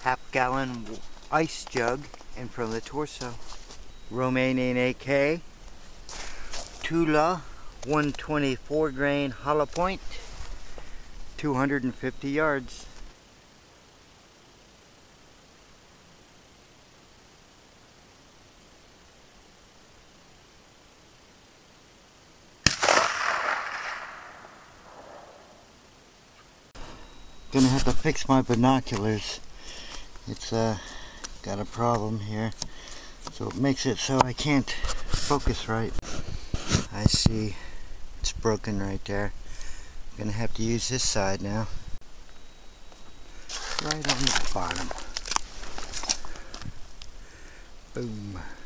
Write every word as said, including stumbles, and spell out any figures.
half gallon ice jug and from the torso. Romanian A K, Tula one twenty-four grain hollow point, two hundred fifty yards. Gonna have to fix my binoculars. It's uh, got a problem here, so it makes it so I can't focus right. I see it's broken right there. I'm gonna have to use this side now. Right on the bottom. Boom.